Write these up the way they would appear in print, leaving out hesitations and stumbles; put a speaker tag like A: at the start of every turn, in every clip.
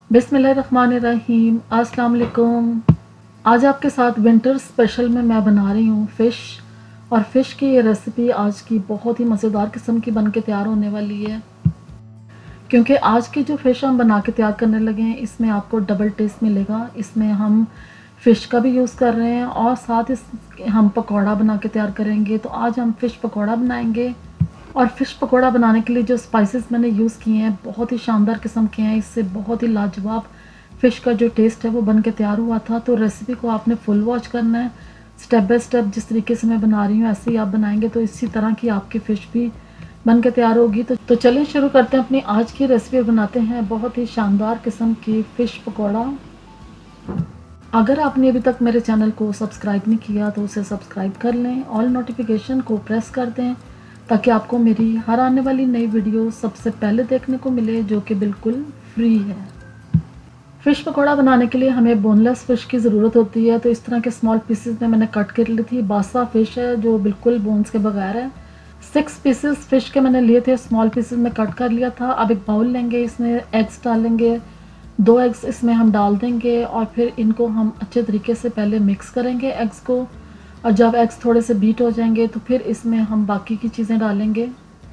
A: बिस्मिल्लाहिर्रहमानिर्रहीम, अस्सलाम वालेकुम। आज आपके साथ विंटर स्पेशल में मैं बना रही हूँ फ़िश। और फ़िश की ये रेसिपी आज की बहुत ही मज़ेदार किस्म की बन के तैयार होने वाली है, क्योंकि आज की जो फ़िश हम बना के तैयार करने लगे हैं इसमें आपको डबल टेस्ट मिलेगा। इसमें हम फ़िश का भी यूज़ कर रहे हैं और साथ ही हम पकौड़ा बना के तैयार करेंगे। तो आज हम फ़िश पकौड़ा बनाएंगे। और फ़िश पकौड़ा बनाने के लिए जो स्पाइसेस मैंने यूज़ किए हैं बहुत ही शानदार किस्म के हैं। इससे बहुत ही लाजवाब फ़िश का जो टेस्ट है वो बन के तैयार हुआ था। तो रेसिपी को आपने फुल वॉच करना है, स्टेप बाय स्टेप। जिस तरीके से मैं बना रही हूँ ऐसे ही आप बनाएंगे तो इसी तरह की आपकी फ़िश भी बन के तैयार होगी। तो चलिए शुरू करते हैं अपनी आज की रेसिपी। बनाते हैं बहुत ही शानदार किस्म की फ़िश पकौड़ा। अगर आपने अभी तक मेरे चैनल को सब्सक्राइब नहीं किया तो उसे सब्सक्राइब कर लें, ऑल नोटिफिकेशन को प्रेस कर दें ताकि आपको मेरी हर आने वाली नई वीडियो सबसे पहले देखने को मिले, जो कि बिल्कुल फ्री है। फ़िश पकौड़ा बनाने के लिए हमें बोनलेस फ़िश की ज़रूरत होती है। तो इस तरह के स्मॉल पीसेस में मैंने कट कर ली थी। बासा फ़िश है जो बिल्कुल बोन्स के बगैर है। 6 पीसेस फ़िश के मैंने लिए थे, स्मॉल पीसेस में कट कर लिया था। अब एक बाउल लेंगे, इसमें एग्स डालेंगे, 2 एग्स इसमें हम डाल देंगे और फिर इनको हम अच्छे तरीके से पहले मिक्स करेंगे एग्स को। और जब एग्स थोड़े से बीट हो जाएंगे तो फिर इसमें हम बाकी की चीज़ें डालेंगे।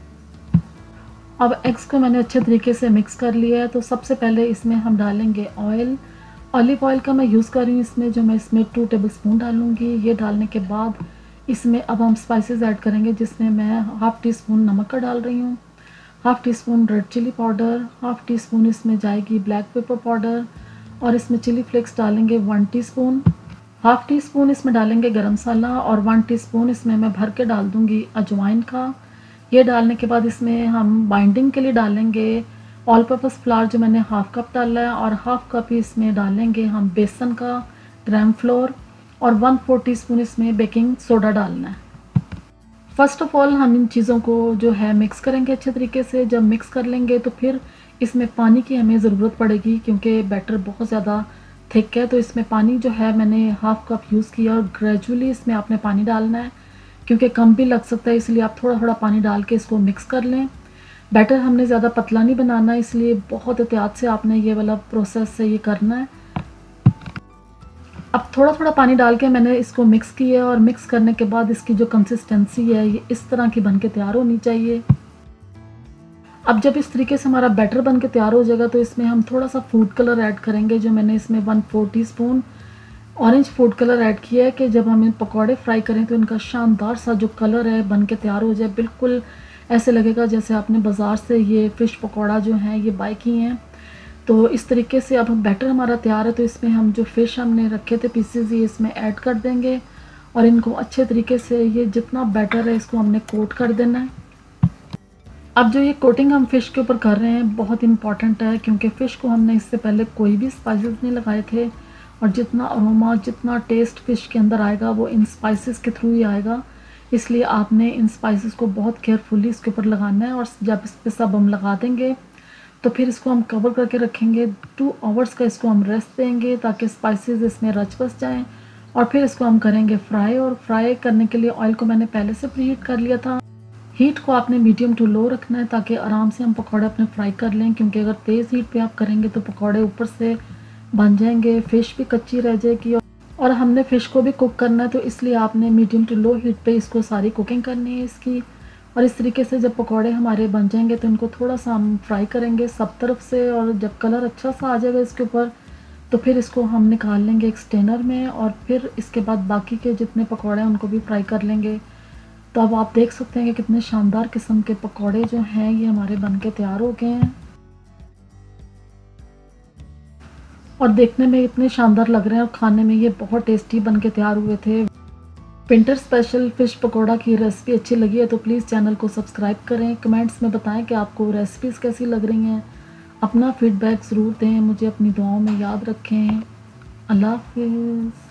A: अब एग्स को मैंने अच्छे तरीके से मिक्स कर लिया है। तो सबसे पहले इसमें हम डालेंगे ऑयल। ऑलिव ऑयल का मैं यूज़ कर रही हूँ इसमें, जो मैं इसमें 2 टेबलस्पून डालूँगी। ये डालने के बाद इसमें अब हम स्पाइसेस ऐड करेंगे, जिसमें मैं हाफ़ टी स्पून नमक का डाल रही हूँ, half teaspoon red chilli powder, half teaspoon इसमें जाएगी ब्लैक पेपर पाउडर, और इसमें चिली फ्लेक्स डालेंगे 1 टीस्पून। हाफ़ टी स्पून इसमें डालेंगे गरम मसाला और 1 टीस्पून इसमें मैं भर के डाल दूँगी अजवाइन का। ये डालने के बाद इसमें हम बाइंडिंग के लिए डालेंगे ऑल पर्पस फ्लावर, जो मैंने हाफ़ कप डाला है, और हाफ़ कप ही इसमें डालेंगे हम बेसन का ग्राम फ्लोर, और 1/4 टीस्पून इसमें बेकिंग सोडा डालना है। फ़र्स्ट ऑफ़ ऑल हम इन चीज़ों को जो है मिक्स करेंगे अच्छे तरीके से। जब मिक्स कर लेंगे तो फिर इसमें पानी की हमें ज़रूरत पड़ेगी, क्योंकि बैटर बहुत ज़्यादा थिक है। तो इसमें पानी जो है मैंने हाफ़ कप यूज़ किया, और ग्रेजुअली इसमें आपने पानी डालना है क्योंकि कम भी लग सकता है, इसलिए आप थोड़ा थोड़ा पानी डाल के इसको मिक्स कर लें। बैटर हमने ज़्यादा पतला नहीं बनाना, इसलिए बहुत एहतियात से आपने ये वाला प्रोसेस से ये करना है। अब थोड़ा थोड़ा पानी डाल के मैंने इसको मिक्स किया, और मिक्स करने के बाद इसकी जो कंसिस्टेंसी है ये इस तरह की बन के तैयार होनी चाहिए। अब जब इस तरीके से हमारा बैटर बन के तैयार हो जाएगा तो इसमें हम थोड़ा सा फूड कलर ऐड करेंगे, जो मैंने इसमें 1/4 teaspoon orange food colour add किया है, कि जब हम इन पकौड़े फ्राई करें तो इनका शानदार सा जो कलर है बन के तैयार हो जाए। बिल्कुल ऐसे लगेगा जैसे आपने बाज़ार से ये फ़िश पकौड़ा जो हैं ये बाय किए हैं। तो इस तरीके से अब बैटर हमारा तैयार है। तो इसमें हम जो फ़िश हमने रखे थे पीसेस, ये इसमें ऐड कर देंगे, और इनको अच्छे तरीके से ये जितना बैटर है इसको हमने कोट कर देना है। अब जो ये कोटिंग हम फ़िश के ऊपर कर रहे हैं बहुत इंपॉर्टेंट है, क्योंकि फ़िश को हमने इससे पहले कोई भी स्पाइसेस नहीं लगाए थे, और जितना अरोमा, जितना टेस्ट फ़िश के अंदर आएगा वो इन स्पाइसेस के थ्रू ही आएगा। इसलिए आपने इन स्पाइसेस को बहुत केयरफुली इसके ऊपर लगाना है। और जब इस पर सब हम लगा देंगे तो फिर इसको हम कवर करके रखेंगे। 2 आवर्स का इसको हम रेस्ट देंगे ताकि स्पाइसेस इसमें रच बस जाएँ, और फिर इसको हम करेंगे फ्राई। और फ्राई करने के लिए ऑयल को मैंने पहले से प्रीहीट कर लिया था। हीट को आपने मीडियम टू लो रखना है ताकि आराम से हम पकौड़े अपने फ्राई कर लें, क्योंकि अगर तेज़ हीट पे आप करेंगे तो पकौड़े ऊपर से बन जाएंगे, फ़िश भी कच्ची रह जाएगी, और हमने फ़िश को भी कुक करना है। तो इसलिए आपने मीडियम टू लो हीट पे इसको सारी कुकिंग करनी है इसकी। और इस तरीके से जब पकौड़े हमारे बन जाएंगे तो इनको थोड़ा सा हम फ्राई करेंगे सब तरफ से, और जब कलर अच्छा सा आ जाएगा इसके ऊपर तो फिर इसको हम निकाल लेंगे एक स्टेनर में, और फिर इसके बाद बाकी के जितने पकौड़े हैं उनको भी फ्राई कर लेंगे। तो अब आप देख सकते हैं कि कितने शानदार किस्म के पकौड़े जो हैं ये हमारे बन के तैयार हो गए हैं, और देखने में इतने शानदार लग रहे हैं, और खाने में ये बहुत टेस्टी बन के तैयार हुए थे। विंटर स्पेशल फ़िश पकौड़ा की रेसिपी अच्छी लगी है तो प्लीज़ चैनल को सब्सक्राइब करें। कमेंट्स में बताएं कि आपको रेसिपीज़ कैसी लग रही हैं। अपना फीडबैक ज़रूर दें, मुझे अपनी दुआओं में याद रखें। अल्लाह हाफ़िज़।